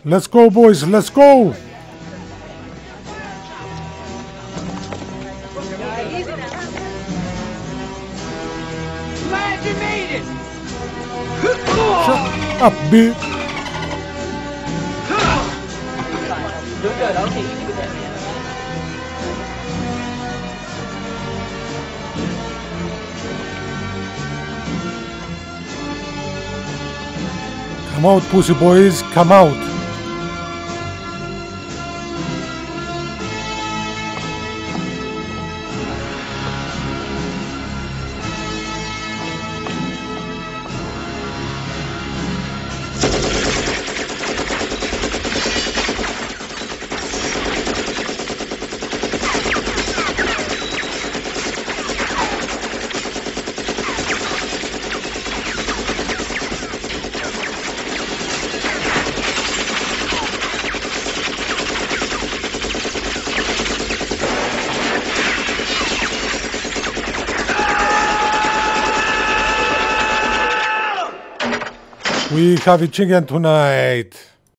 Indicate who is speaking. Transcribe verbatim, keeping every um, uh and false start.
Speaker 1: Let's go, boys. Let's go.
Speaker 2: Glad you made it.
Speaker 1: Shut up, bitch.
Speaker 3: Doing good. Okay, you can do that.
Speaker 1: Come out, pussy boys. Come out. We have a chicken tonight.